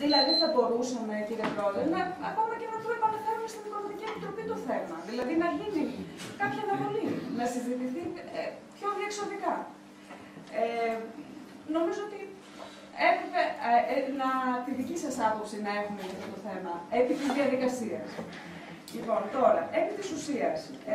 Δηλαδή θα μπορούσαμε, κύριε Πρόεδρε, ακόμα και να το επαναφέρουμε στην Οικονομική Επιτροπή το θέμα. Δηλαδή να γίνει κάποια αναβολή, να συζητηθεί πιο διεξοδικά. Νομίζω ότι έπρεπε τη δική σας άποψη να έχουμε για αυτό το θέμα, επί της διαδικασίας. Λοιπόν, τώρα, επί της ουσίας,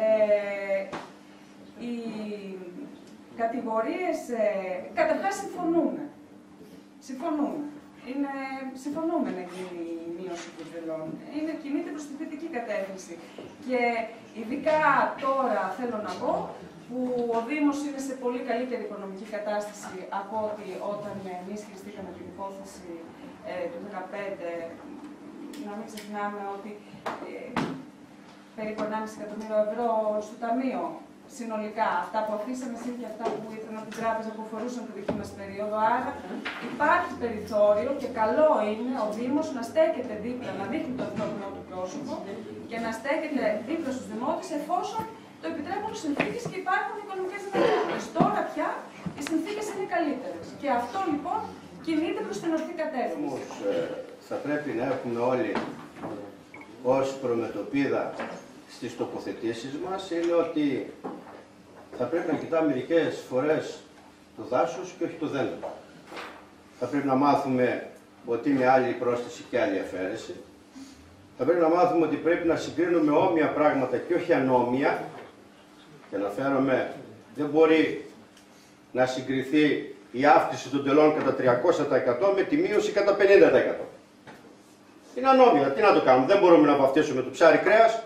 οι κατηγορίες, καταρχάς συμφωνούμε. Συμφωνούμε να γίνει η μείωση των τελών. Κινείται προς τη θετική κατεύθυνση. Και ειδικά τώρα θέλω να πω που ο Δήμος είναι σε πολύ καλύτερη οικονομική κατάσταση από ότι όταν εμείς χειριστήκαμε την υπόθεση του 2015. Να μην ξεχνάμε ότι περίπου 1,5 εκατομμύριο ευρώ στο Ταμείο συνολικά, αυτά που αφήσαμε συν και αυτά που ήρθαν από την τράπεζα που αφορούσαν τη δική μας περίοδο. Άρα υπάρχει περιθώριο και καλό είναι ο Δήμος να στέκεται δίπλα, να δείχνει το ανθρώπινο του πρόσωπο και να στέκεται δίπλα στους δημότες εφόσον το επιτρέπουν οι συνθήκες και υπάρχουν οικονομικές δυνατότητες. Τώρα πια οι συνθήκες είναι καλύτερες. Και αυτό λοιπόν κινείται προς την ορθή κατεύθυνση. Όμως θα πρέπει να έχουμε όλοι ως προμετωπίδα στις τοποθετήσεις μας είναι ότι θα πρέπει να κοιτάμε μερικές φορές το δάσος και όχι το δέντρο. Θα πρέπει να μάθουμε ότι είναι άλλη πρόσθεση και άλλη αφαίρεση. Θα πρέπει να μάθουμε ότι πρέπει να συγκρίνουμε όμοια πράγματα και όχι ανώμια. Και αναφέρομαι, δεν μπορεί να συγκριθεί η αύξηση των τελών κατά 300% με τη μείωση κατά 50%. Είναι ανώμια, τι να το κάνουμε, δεν μπορούμε να βαφτίσουμε το ψάρι κρέας.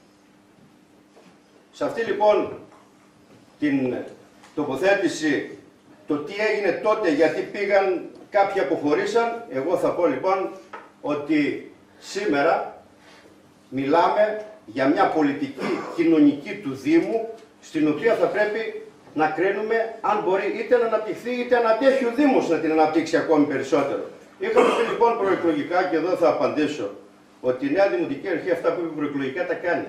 Σε αυτή λοιπόν την τοποθέτηση, το τι έγινε τότε, γιατί πήγαν, κάποιοι αποχωρήσαν, εγώ θα πω λοιπόν ότι σήμερα μιλάμε για μια πολιτική κοινωνική του Δήμου, στην οποία θα πρέπει να κρίνουμε αν μπορεί είτε να αναπτυχθεί είτε αν αντέχει ο Δήμος να την αναπτύξει ακόμη περισσότερο. Είχαμε πει λοιπόν προεκλογικά, και εδώ θα απαντήσω, ότι η νέα Δημοτική Αρχή αυτά που είπε προεκλογικά τα κάνει.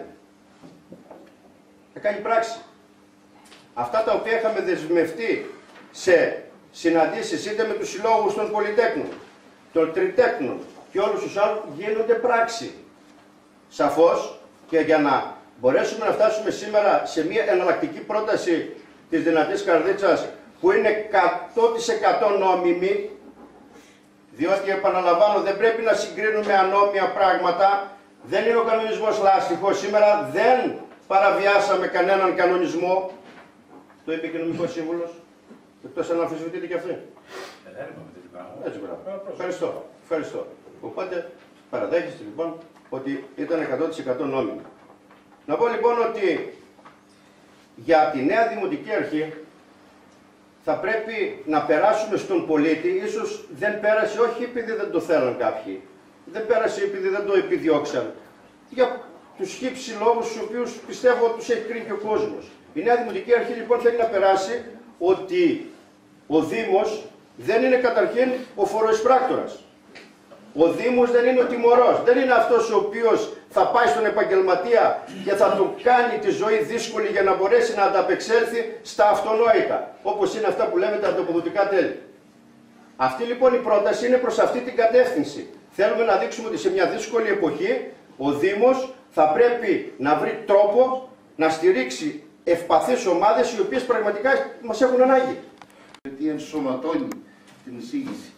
Θα κάνει πράξη. Αυτά τα οποία είχαμε δεσμευτεί σε συναντήσεις είτε με τους συλλόγους των πολυτέκνων, των τριτέκνων και όλους τους άλλους γίνονται πράξη. Σαφώς και για να μπορέσουμε να φτάσουμε σήμερα σε μια εναλλακτική πρόταση της Δυνατής Καρδίτσας που είναι 100% νόμιμη, διότι επαναλαμβάνω δεν πρέπει να συγκρίνουμε ανώμια πράγματα, δεν είναι ο κανονισμός λάστιχος, σήμερα δεν παραβιάσαμε κανέναν κανονισμό, το είπε και ο νομικός σύμβουλος, εκτός αν αμφισβητείτε και αυτή. Έτσι, μπράβο. Ευχαριστώ. Οπότε παραδέχεστε λοιπόν ότι ήταν 100% νόμιμο. Να πω λοιπόν ότι για τη νέα Δημοτική Αρχή θα πρέπει να περάσουμε στον πολίτη, ίσως δεν πέρασε όχι επειδή δεν το θέλαν κάποιοι, δεν πέρασε επειδή δεν το επιδιώξαν, για τους χύψη λόγους στους οποίους πιστεύω ότι τους έχει κρίνει και ο κόσμος. Η νέα Δημοτική Αρχή λοιπόν θέλει να περάσει ότι ο Δήμος δεν είναι καταρχήν ο φοροεισπράκτορας. Ο Δήμος δεν είναι ο τιμωρός, δεν είναι αυτός ο οποίος θα πάει στον επαγγελματία και θα του κάνει τη ζωή δύσκολη για να μπορέσει να ανταπεξέλθει στα αυτονόητα, όπως είναι αυτά που λέμε τα ανταποδοτικά τέλη. Αυτή λοιπόν η πρόταση είναι προς αυτή την κατεύθυνση. Θέλουμε να δείξουμε ότι σε μια δύσκολη εποχή ο Δήμος θα πρέπει να βρει τρόπο να στηρίξει ευπαθείς ομάδες οι οποίες πραγματικά μας έχουν ανάγκη. Γιατί ενσωματώνει την εισήγηση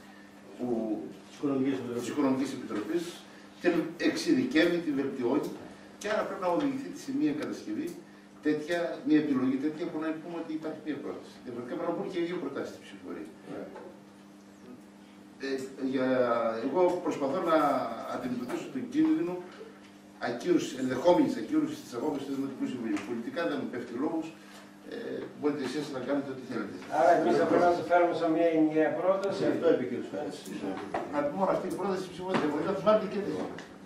της Οικονομικής Επιτροπής, την εξειδικεύει, την βελτιώνει και άρα πρέπει να οδηγηθεί σε μια κατασκευή τέτοια, μια επιλογή τέτοια που να πούμε ότι υπάρχει μια πρόταση. Διαφορετικά πρέπει να μπουν και δύο προτάσεις στην ψηφοφορία. Εγώ προσπαθώ να αντιμετωπίσω τον κίνδυνο ενδεχόμενης ακύρωσης της απόφασης του Δημοτικού Συμβουλίου. Πολιτικά δεν μου πέφτει λόγος. Μπορείτε εσείς να κάνετε ό,τι θέλετε. Άρα εμείς θα πρέπει να το φέρουμε σε μια ενιαία πρόταση. Αυτό είπε ο κ. Φέρας. Να πούμε αυτή η πρόταση ψηφοφορία. Θα τους βάλετε και